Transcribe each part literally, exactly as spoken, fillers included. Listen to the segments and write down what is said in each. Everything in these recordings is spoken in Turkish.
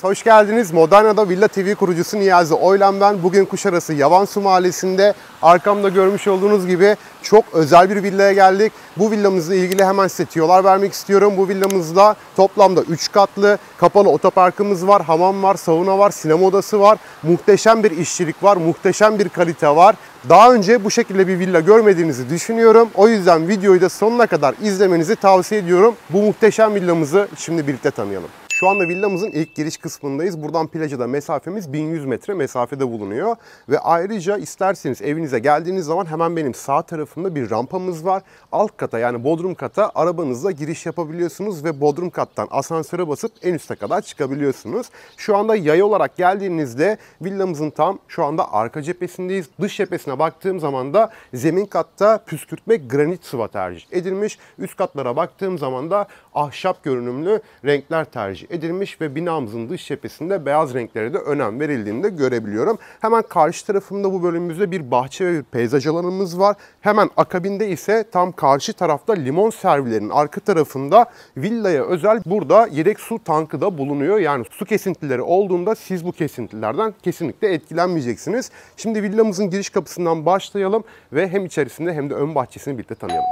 geldiniz, hoş geldiniz. Moderna'da Villa T V kurucusu Niyazi Oylan ben. Bugün Kuşadası Yavansu Mahallesi'nde arkamda görmüş olduğunuz gibi çok özel bir villaya geldik. Bu villamızla ilgili hemen size tüyolar vermek istiyorum. Bu villamızda toplamda üç katlı, kapalı otoparkımız var, hamam var, sauna var, sinema odası var. Muhteşem bir işçilik var, muhteşem bir kalite var. Daha önce bu şekilde bir villa görmediğinizi düşünüyorum. O yüzden videoyu da sonuna kadar izlemenizi tavsiye ediyorum. Bu muhteşem villamızı şimdi birlikte tanıyalım. Şu anda villamızın ilk giriş kısmındayız. Buradan plaja da mesafemiz bin yüz metre mesafede bulunuyor. Ve ayrıca isterseniz evinize geldiğiniz zaman hemen benim sağ tarafımda bir rampamız var. Alt kata yani bodrum kata arabanızla giriş yapabiliyorsunuz ve bodrum kattan asansöre basıp en üste kadar çıkabiliyorsunuz. Şu anda yay olarak geldiğinizde villamızın tam şu anda arka cephesindeyiz. Dış cephesine baktığım zaman da zemin katta püskürtme granit sıva tercih edilmiş. Üst katlara baktığım zaman da ahşap görünümlü renkler tercih edilmiş ve binamızın dış cephesinde beyaz renklere de önem verildiğini de görebiliyorum. Hemen karşı tarafımda bu bölümümüzde bir bahçe ve bir peyzaj alanımız var. Hemen akabinde ise tam karşı tarafta limon servilerinin arka tarafında villaya özel burada yedek su tankı da bulunuyor. Yani su kesintileri olduğunda siz bu kesintilerden kesinlikle etkilenmeyeceksiniz. Şimdi villamızın giriş kapısından başlayalım ve hem içerisinde hem de ön bahçesini birlikte tanıyalım.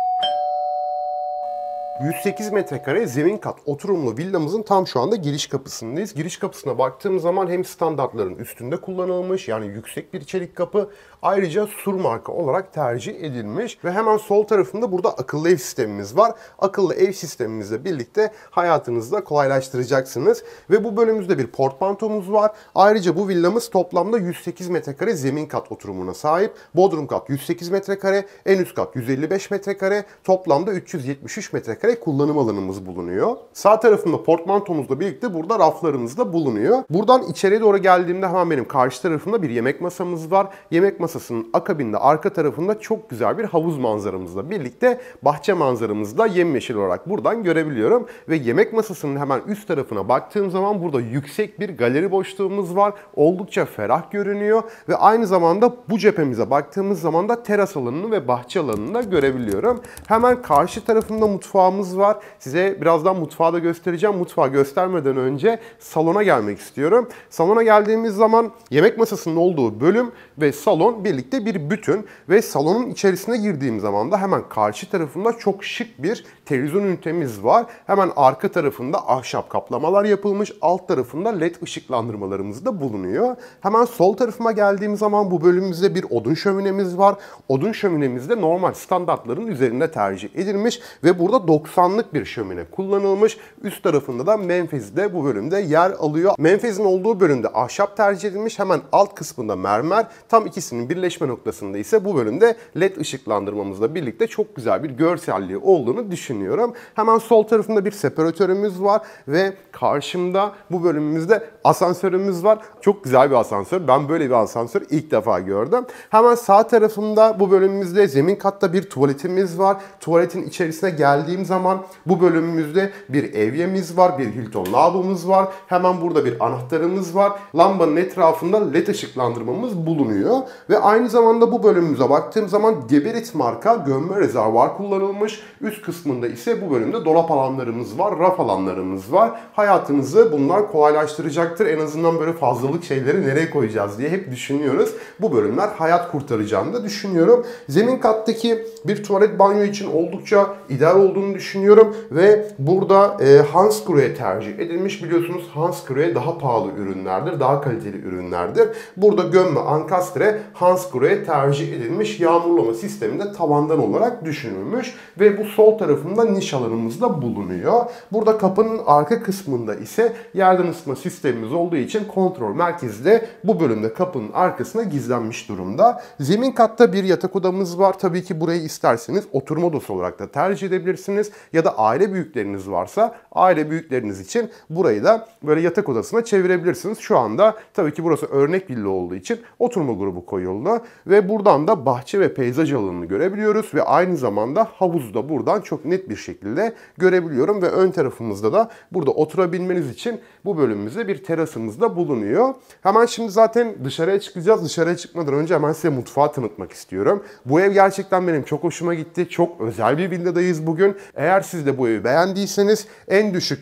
yüz sekiz metrekare zemin kat oturumlu villamızın tam şu anda giriş kapısındayız. Giriş kapısına baktığım zaman hem standartların üstünde kullanılmış yani yüksek bir çelik kapı, ayrıca sur marka olarak tercih edilmiş ve hemen sol tarafında burada akıllı ev sistemimiz var. Akıllı ev sistemimizle birlikte hayatınızda kolaylaştıracaksınız ve bu bölümümüzde bir portmantomuz var. Ayrıca bu villamız toplamda yüz sekiz metrekare zemin kat oturumuna sahip. Bodrum kat yüz sekiz metrekare, en üst kat yüz elli beş metrekare, toplamda üç yüz yetmiş üç metrekare kullanım alanımız bulunuyor. Sağ tarafında portmantomuzla birlikte burada raflarımız da bulunuyor. Buradan içeriye doğru geldiğimde hemen benim karşı tarafımda bir yemek masamız var. Yemek masasının akabinde arka tarafında çok güzel bir havuz manzaramızla birlikte bahçe manzaramızı da yemyeşil olarak buradan görebiliyorum. Ve yemek masasının hemen üst tarafına baktığım zaman burada yüksek bir galeri boşluğumuz var. Oldukça ferah görünüyor ve aynı zamanda bu cephemize baktığımız zaman da teras alanını ve bahçe alanını da görebiliyorum. Hemen karşı tarafında mutfağımız var. Size birazdan mutfağı da göstereceğim. Mutfağı göstermeden önce salona gelmek istiyorum. Salona geldiğimiz zaman yemek masasının olduğu bölüm ve salon birlikte bir bütün ve salonun içerisine girdiğim zaman da hemen karşı tarafında çok şık bir televizyon ünitemiz var. Hemen arka tarafında ahşap kaplamalar yapılmış. Alt tarafında led ışıklandırmalarımız da bulunuyor. Hemen sol tarafıma geldiğim zaman bu bölümümüzde bir odun şöminemiz var. Odun şöminemiz de normal standartların üzerinde tercih edilmiş ve burada doksanlık bir şömine kullanılmış. Üst tarafında da menfezi de bu bölümde yer alıyor. Menfezin olduğu bölümde ahşap tercih edilmiş. Hemen alt kısmında mermer. Tam ikisinin birleşme noktasında ise bu bölümde led ışıklandırmamızla birlikte çok güzel bir görselliği olduğunu düşünüyorum. Hemen sol tarafında bir separatörümüz var ve karşımda bu bölümümüzde asansörümüz var. Çok güzel bir asansör. Ben böyle bir asansör ilk defa gördüm. Hemen sağ tarafımda bu bölümümüzde zemin katta bir tuvaletimiz var. Tuvaletin içerisine geldiğim zaman bu bölümümüzde bir evyemiz var, bir Hilton lavabomuz var. Hemen burada bir anahtarımız var. Lambanın etrafında led ışıklandırmamız bulunuyor. Ve aynı zamanda bu bölümümüze baktığım zaman Geberit marka gömme rezervuar kullanılmış. Üst kısmında ise bu bölümde dolap alanlarımız var, raf alanlarımız var. Hayatınızı bunlar kolaylaştıracaktır. En azından böyle fazlalık şeyleri nereye koyacağız diye hep düşünüyoruz. Bu bölümler hayat kurtaracağını da düşünüyorum. Zemin kattaki bir tuvalet banyo için oldukça ideal olduğunu düşünüyorum ve burada e, Hansgrohe tercih edilmiş. Biliyorsunuz Hansgrohe daha pahalı ürünlerdir, daha kaliteli ürünlerdir. Burada gömme ankastre Hansgrohe tercih edilmiş. Yağmurlama sistemi de tavandan olarak düşünülmüş ve bu sol tarafında niş alanımız da bulunuyor. Burada kapının arka kısmında ise yerden ısıtma sistemimiz olduğu için kontrol merkezi de bu bölümde kapının arkasına gizlenmiş durumda. Zemin katta bir yatak odamız var. Tabii ki burayı isterseniz oturma odası olarak da tercih edebilirsiniz. Ya da aile büyükleriniz varsa aile büyükleriniz için burayı da böyle yatak odasına çevirebilirsiniz. Şu anda tabii ki burası örnek villa olduğu için oturma grubu koyuldu. Ve buradan da bahçe ve peyzaj alanını görebiliyoruz. Ve aynı zamanda havuzu da buradan çok net bir şekilde görebiliyorum. Ve ön tarafımızda da burada oturabilmeniz için bu bölümümüzde bir terasımız da bulunuyor. Hemen şimdi zaten dışarıya çıkacağız. Dışarıya çıkmadan önce hemen size mutfağı tanıtmak istiyorum. Bu ev gerçekten benim çok hoşuma gitti. Çok özel bir villadayız bugün. Eğer siz de bu evi beğendiyseniz en düşük bir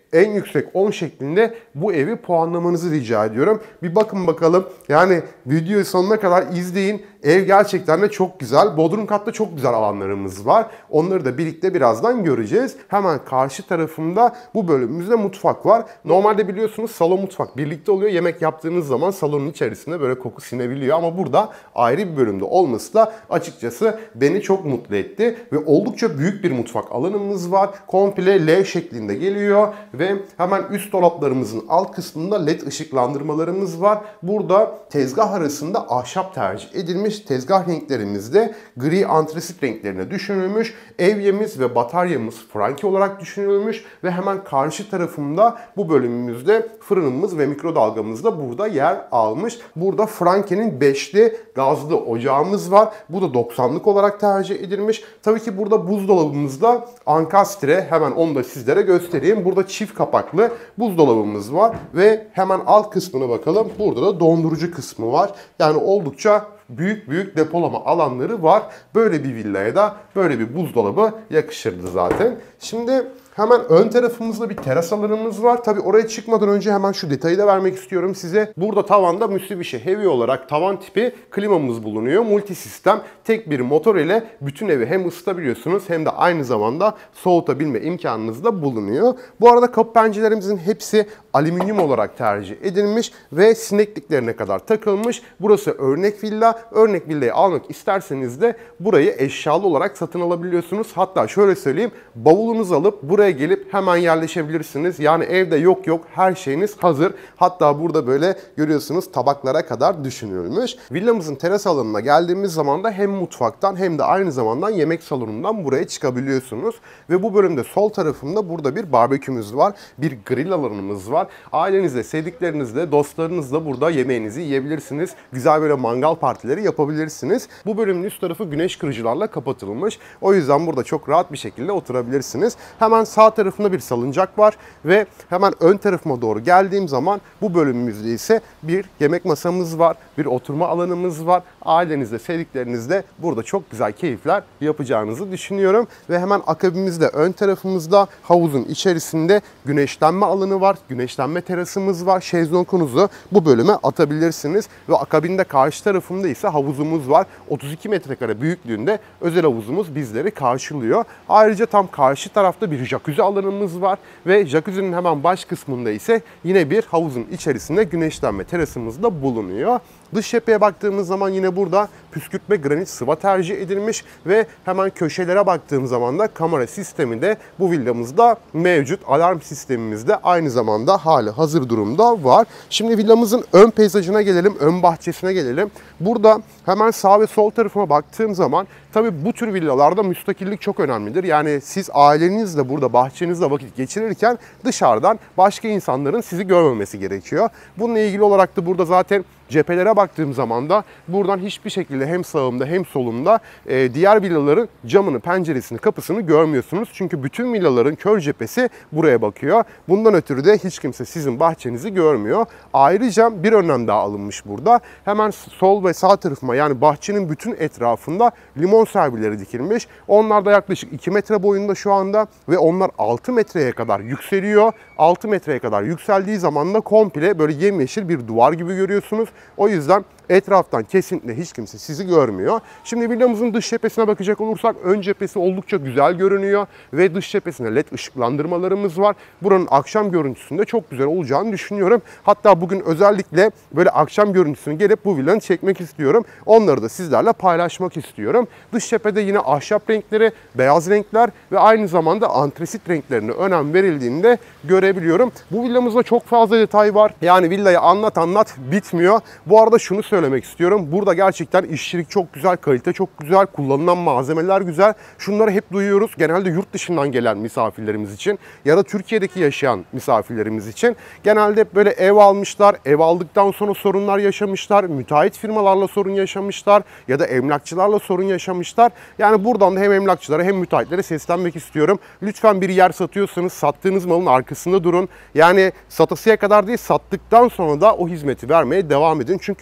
en yüksek on şeklinde bu evi puanlamanızı rica ediyorum. Bir bakın bakalım. Yani videoyu sonuna kadar izleyin. Ev gerçekten de çok güzel. Bodrum katta çok güzel alanlarımız var. Onları da birlikte birazdan göreceğiz. Hemen karşı tarafımda bu bölümümüzde mutfak var. Normalde biliyorsunuz salon mutfak birlikte oluyor. Yemek yaptığınız zaman salonun içerisinde böyle koku sinebiliyor. Ama burada ayrı bir bölümde olması da açıkçası beni çok mutlu etti. Ve oldukça büyük bir mutfak alanımız var. Komple L şeklinde geliyor. Ve hemen üst dolaplarımızın alt kısmında led ışıklandırmalarımız var. Burada tezgah arasında ahşap tercih edilmiş. Tezgah renklerimizde gri antrasit renklerine düşünülmüş. Evyemiz ve bataryamız Franke olarak düşünülmüş. Ve hemen karşı tarafımda bu bölümümüzde fırınımız ve mikrodalgamız da burada yer almış. Burada Franke'nin beşli gazlı ocağımız var. Bu da doksanlık olarak tercih edilmiş. Tabii ki burada buzdolabımızda ankastre, hemen onu da sizlere göstereyim. Burada çift kapaklı buzdolabımız var ve hemen alt kısmına bakalım. Burada da dondurucu kısmı var. Yani oldukça büyük büyük depolama alanları var. Böyle bir villaya da böyle bir buzdolabı yakışırdı zaten. Şimdi hemen ön tarafımızda bir teras alanımız var. Tabii oraya çıkmadan önce hemen şu detayı da vermek istiyorum size. Burada tavanda Mitsubishi Heavy olarak tavan tipi klimamız bulunuyor. Multi sistem tek bir motor ile bütün evi hem ısıtabiliyorsunuz hem de aynı zamanda soğutabilme imkanınız da bulunuyor. Bu arada kapı pencerelerimizin hepsi alüminyum olarak tercih edilmiş ve sinekliklerine kadar takılmış. Burası örnek villa. Örnek villayı almak isterseniz de burayı eşyalı olarak satın alabiliyorsunuz. Hatta şöyle söyleyeyim, bavulunuzu alıp buraya gelip hemen yerleşebilirsiniz. Yani evde yok yok her şeyiniz hazır. Hatta burada böyle görüyorsunuz tabaklara kadar düşünülmüş. Villamızın teras alanına geldiğimiz zaman da hem mutfaktan hem de aynı zamanda yemek salonundan buraya çıkabiliyorsunuz. Ve bu bölümde sol tarafımda burada bir barbekümüz var. Bir grill alanımız var. Ailenizle, sevdiklerinizle, dostlarınızla burada yemeğinizi yiyebilirsiniz. Güzel böyle mangal partileri yapabilirsiniz. Bu bölümün üst tarafı güneş kırıcılarla kapatılmış. O yüzden burada çok rahat bir şekilde oturabilirsiniz. Hemen sağ tarafında bir salıncak var ve hemen ön tarafıma doğru geldiğim zaman bu bölümümüzde ise bir yemek masamız var, bir oturma alanımız var. Ailenizle, sevdiklerinizle burada çok güzel keyifler yapacağınızı düşünüyorum. Ve hemen akabimizde ön tarafımızda havuzun içerisinde güneşlenme alanı var, güneşlenme terasımız var. Şezlongunuzu bu bölüme atabilirsiniz ve akabinde karşı tarafında ise havuzumuz var. otuz iki metrekare büyüklüğünde özel havuzumuz bizleri karşılıyor. Ayrıca tam karşı tarafta bir jacuzzi alanımız var ve jacuzzi'nin hemen baş kısmında ise yine bir havuzun içerisinde güneşlenme terasımız da bulunuyor. Dış cepheye baktığımız zaman yine burada püskürtme granit sıva tercih edilmiş ve hemen köşelere baktığım zaman da kamera sistemi de bu villamızda mevcut. Alarm sistemimiz de aynı zamanda hali hazır durumda var. Şimdi villamızın ön peyzajına gelelim, ön bahçesine gelelim. Burada hemen sağ ve sol tarafıma baktığım zaman tabii bu tür villalarda müstakillik çok önemlidir. Yani siz ailenizle burada bahçenizde vakit geçirirken dışarıdan başka insanların sizi görmemesi gerekiyor. Bununla ilgili olarak da burada zaten cephelere baktığım zaman da buradan hiçbir şekilde hem sağımda hem solumda e, diğer villaların camını, penceresini, kapısını görmüyorsunuz. Çünkü bütün villaların kör cephesi buraya bakıyor. Bundan ötürü de hiç kimse sizin bahçenizi görmüyor. Ayrıca bir önlem daha alınmış burada. Hemen sol ve sağ tarafıma, yani bahçenin bütün etrafında limon servileri dikilmiş. Onlar da yaklaşık iki metre boyunda şu anda ve onlar altı metreye kadar yükseliyor. altı metreye kadar yükseldiği zaman da komple böyle yemyeşil bir duvar gibi görüyorsunuz. O yüzden etraftan kesinlikle hiç kimse sizi görmüyor. Şimdi villamızın dış cephesine bakacak olursak ön cephesi oldukça güzel görünüyor ve dış cephesinde led ışıklandırmalarımız var. Buranın akşam görüntüsünde çok güzel olacağını düşünüyorum. Hatta bugün özellikle böyle akşam görüntüsünü gelip bu villanı çekmek istiyorum. Onları da sizlerle paylaşmak istiyorum. Dış cephede yine ahşap renkleri, beyaz renkler ve aynı zamanda antrasit renklerine önem verildiğinde görebiliyorum. Bu villamızda çok fazla detay var. Yani villayı anlat anlat bitmiyor. Bu arada şunu söylemek istiyorum. Burada gerçekten işçilik çok güzel, kalite çok güzel, kullanılan malzemeler güzel. Şunları hep duyuyoruz. Genelde yurt dışından gelen misafirlerimiz için ya da Türkiye'deki yaşayan misafirlerimiz için. Genelde hep böyle ev almışlar, ev aldıktan sonra sorunlar yaşamışlar, müteahhit firmalarla sorun yaşamışlar ya da emlakçılarla sorun yaşamışlar. Yani buradan da hem emlakçılara hem müteahhitlere seslenmek istiyorum. Lütfen bir yer satıyorsanız sattığınız malın arkasında durun. Yani satasıya kadar değil, sattıktan sonra da o hizmeti vermeye devam edin. Çünkü mutlaka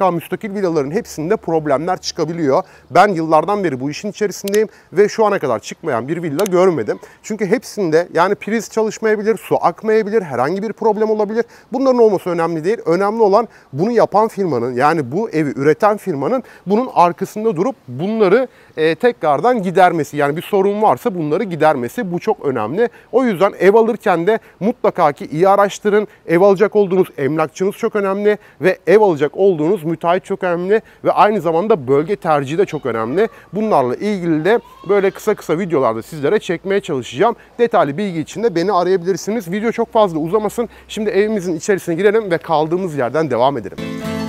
mutlaka müstakil villaların hepsinde problemler çıkabiliyor. Ben yıllardan beri bu işin içerisindeyim ve şu ana kadar çıkmayan bir villa görmedim. Çünkü hepsinde yani priz çalışmayabilir, su akmayabilir, herhangi bir problem olabilir. Bunların olması önemli değil. Önemli olan bunu yapan firmanın, yani bu evi üreten firmanın bunun arkasında durup bunları e, tekrardan gidermesi. Yani bir sorun varsa bunları gidermesi, bu çok önemli. O yüzden ev alırken de mutlaka ki iyi araştırın. Ev alacak olduğunuz emlakçınız çok önemli ve ev alacak olduğunuz müteahhit çok önemli ve aynı zamanda bölge tercihi de çok önemli. Bunlarla ilgili de böyle kısa kısa videolarda sizlere çekmeye çalışacağım. Detaylı bilgi için de beni arayabilirsiniz. Video çok fazla uzamasın. Şimdi evimizin içerisine girelim ve kaldığımız yerden devam edelim.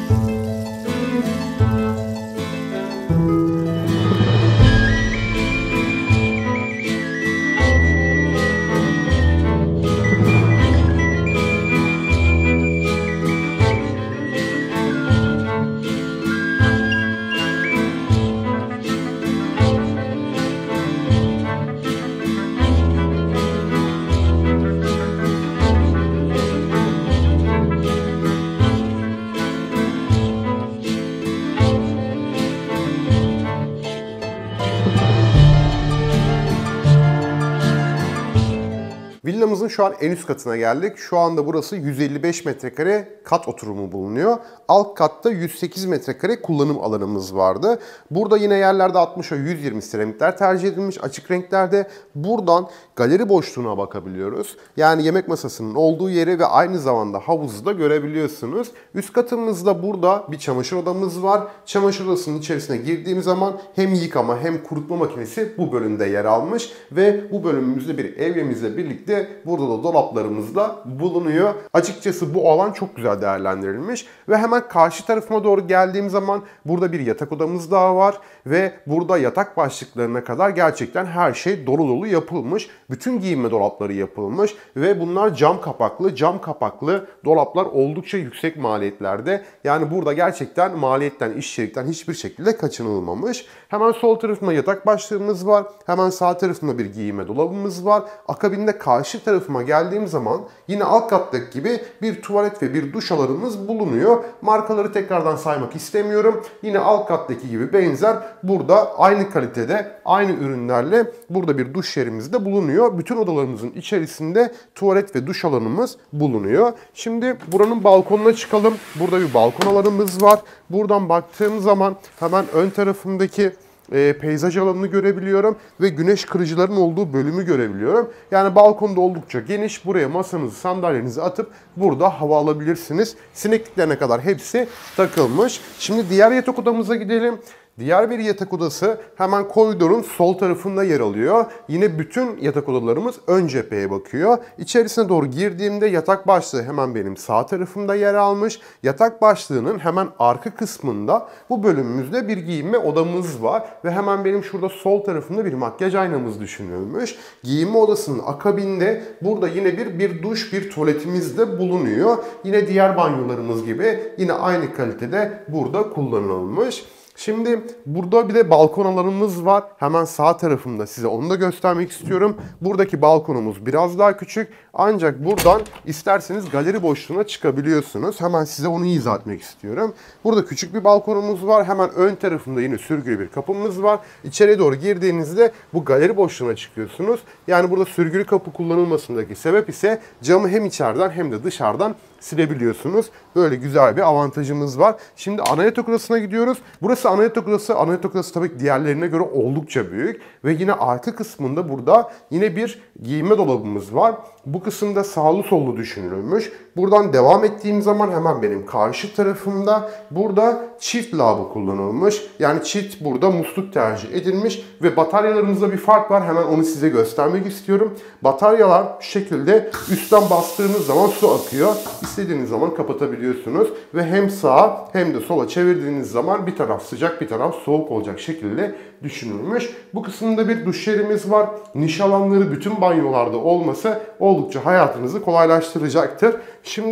Villamızın şu an en üst katına geldik. Şu anda burası yüz elli beş metrekare kat oturumu bulunuyor. Alt katta yüz sekiz metrekare kullanım alanımız vardı. Burada yine yerlerde altmışa yüz yirmi seramikler tercih edilmiş açık renklerde. Buradan galeri boşluğuna bakabiliyoruz. Yani yemek masasının olduğu yeri ve aynı zamanda havuzu da görebiliyorsunuz. Üst katımızda burada bir çamaşır odamız var. Çamaşır odasının içerisine girdiğim zaman hem yıkama hem kurutma makinesi bu bölümde yer almış ve bu bölümümüzde bir evyemizle birlikte burada da dolaplarımız da bulunuyor. Açıkçası bu alan çok güzel değerlendirilmiş ve hemen karşı tarafıma doğru geldiğim zaman burada bir yatak odamız daha var ve burada yatak başlıklarına kadar gerçekten her şey dolu dolu yapılmış. Bütün giyinme dolapları yapılmış ve bunlar cam kapaklı. Cam kapaklı dolaplar oldukça yüksek maliyetlerde. Yani burada gerçekten maliyetten, işçilikten hiçbir şekilde kaçınılmamış. Hemen sol tarafımda yatak başlığımız var. Hemen sağ tarafımda bir giyinme dolabımız var. Akabinde karşı tarafıma geldiğim zaman yine alt kattaki gibi bir tuvalet ve bir duş alanımız bulunuyor. Markaları tekrardan saymak istemiyorum. Yine alt kattaki gibi benzer burada aynı kalitede, aynı ürünlerle burada bir duş yerimiz de bulunuyor. Bütün odalarımızın içerisinde tuvalet ve duş alanımız bulunuyor. Şimdi buranın balkonuna çıkalım. Burada bir balkon alanımız var. Buradan baktığım zaman hemen ön tarafındaki E, peyzaj alanını görebiliyorum ve güneş kırıcıların olduğu bölümü görebiliyorum. Yani balkonda oldukça geniş. Buraya masanızı, sandalyenizi atıp burada hava alabilirsiniz. Sinekliklerine kadar hepsi takılmış. Şimdi diğer yatak odamıza gidelim. Diğer bir yatak odası hemen koridorun sol tarafında yer alıyor. Yine bütün yatak odalarımız ön cepheye bakıyor. İçerisine doğru girdiğimde yatak başlığı hemen benim sağ tarafımda yer almış. Yatak başlığının hemen arka kısmında bu bölümümüzde bir giyinme odamız var. Ve hemen benim şurada sol tarafımda bir makyaj aynamız düşünülmüş. Giyinme odasının akabinde burada yine bir, bir duş, bir tuvaletimiz de bulunuyor. Yine diğer banyolarımız gibi yine aynı kalitede burada kullanılmış. Şimdi burada bir de balkon alanımız var. Hemen sağ tarafımda size onu da göstermek istiyorum. Buradaki balkonumuz biraz daha küçük. Ancak buradan isterseniz galeri boşluğuna çıkabiliyorsunuz. Hemen size onu izah etmek istiyorum. Burada küçük bir balkonumuz var. Hemen ön tarafında yine sürgülü bir kapımız var. İçeriye doğru girdiğinizde bu galeri boşluğuna çıkıyorsunuz. Yani burada sürgülü kapı kullanılmasındaki sebep ise camı hem içeriden hem de dışarıdan silebiliyorsunuz. Böyle güzel bir avantajımız var. Şimdi ana yatak odasına gidiyoruz. Burası ana yatak odası. Ana yatak odası tabii ki diğerlerine göre oldukça büyük. Ve yine arka kısmında burada yine bir giyinme dolabımız var. Bu kısımda sağlı sollu düşünülmüş. Buradan devam ettiğim zaman hemen benim karşı tarafımda burada çift lavabo kullanılmış. Yani çift burada musluk tercih edilmiş ve bataryalarımızda bir fark var. Hemen onu size göstermek istiyorum. Bataryalar şu şekilde üstten bastığınız zaman su akıyor. İstediğiniz zaman kapatabiliyorsunuz ve hem sağa hem de sola çevirdiğiniz zaman bir taraf sıcak bir taraf soğuk olacak şekilde düşünülmüş. Bu kısımda bir duş yerimiz var. Niş alanları bütün banyolarda olması oldukça hayatınızı kolaylaştıracaktır. Şimdi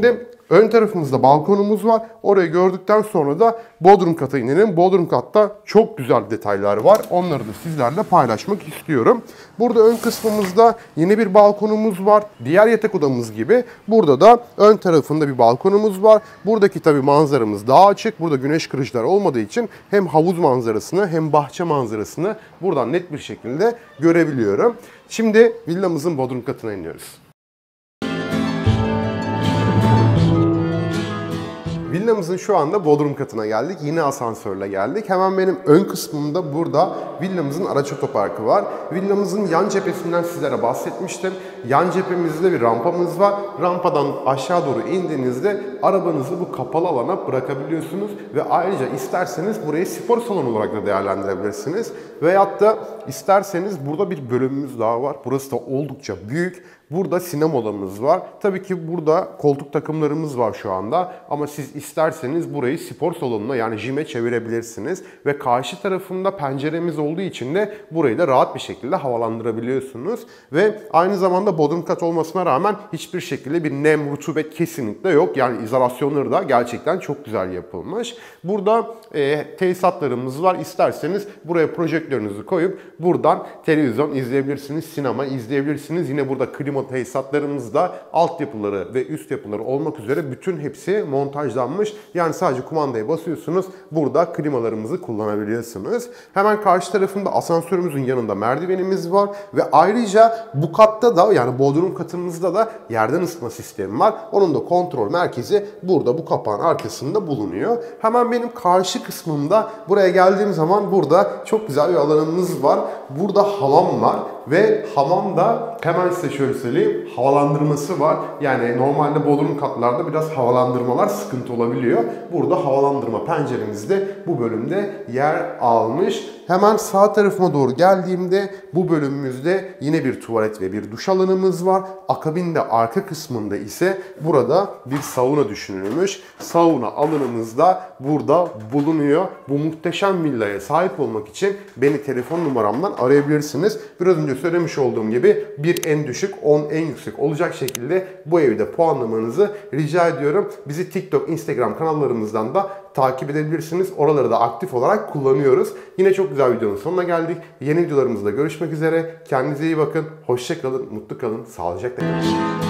Ön tarafımızda balkonumuz var. Orayı gördükten sonra da bodrum kata inelim. Bodrum katta çok güzel detaylar var. Onları da sizlerle paylaşmak istiyorum. Burada ön kısmımızda yeni bir balkonumuz var. Diğer yatak odamız gibi burada da ön tarafında bir balkonumuz var. Buradaki tabii manzaramız daha açık. Burada güneş kırıcılar olmadığı için hem havuz manzarasını hem bahçe manzarasını buradan net bir şekilde görebiliyorum. Şimdi villamızın bodrum katına iniyoruz. Villamızın şu anda bodrum katına geldik. Yine asansörle geldik. Hemen benim ön kısmımda burada villamızın araç otoparkı var. Villamızın yan cephesinden sizlere bahsetmiştim. Yan cephemizde bir rampamız var. Rampadan aşağı doğru indiğinizde arabanızı bu kapalı alana bırakabiliyorsunuz. Ve ayrıca isterseniz burayı spor salonu olarak da değerlendirebilirsiniz. Veyahut da isterseniz burada bir bölümümüz daha var. Burası da oldukça büyük. Burada sinema odamız var. Tabii ki burada koltuk takımlarımız var şu anda. Ama siz isterseniz burayı spor salonuna yani jime çevirebilirsiniz. Ve karşı tarafında penceremiz olduğu için de burayı da rahat bir şekilde havalandırabiliyorsunuz. Ve aynı zamanda bodrum kat olmasına rağmen hiçbir şekilde bir nem, rutubet kesinlikle yok. Yani izolasyonları da gerçekten çok güzel yapılmış. Burada e, tesisatlarımız var. İsterseniz buraya projektörünüzü koyup buradan televizyon izleyebilirsiniz, sinema izleyebilirsiniz. Yine burada klima tesisatlarımızda altyapıları ve üst yapıları olmak üzere bütün hepsi montajlanmış. Yani sadece kumandaya basıyorsunuz. Burada klimalarımızı kullanabiliyorsunuz. Hemen karşı tarafında asansörümüzün yanında merdivenimiz var. Ve ayrıca bu katta da yani bodrum katımızda da yerden ısıtma sistemi var. Onun da kontrol merkezi burada bu kapağın arkasında bulunuyor. Hemen benim karşı kısmımda buraya geldiğim zaman burada çok güzel bir alanımız var. Burada hamam var. Ve hamamda hemen size şöyle söyleyeyim havalandırması var. Yani normalde bodrum katlarda biraz havalandırmalar sıkıntı olabiliyor. Burada havalandırma penceremiz de bu bölümde yer almış. Hemen sağ tarafıma doğru geldiğimde bu bölümümüzde yine bir tuvalet ve bir duş alanımız var. Akabinde arka kısmında ise burada bir sauna düşünülmüş. Sauna alanımız da burada bulunuyor. Bu muhteşem villaya sahip olmak için beni telefon numaramdan arayabilirsiniz. Biraz önce söylemiş olduğum gibi bir en düşük on en yüksek olacak şekilde bu evde puanlamanızı rica ediyorum. Bizi TikTok, Instagram kanallarımızdan da takip edebilirsiniz. Oraları da aktif olarak kullanıyoruz. Yine çok güzel videonun sonuna geldik. Yeni videolarımızda görüşmek üzere. Kendinize iyi bakın. Hoşça kalın, mutlu kalın, sağlıcakla kalın.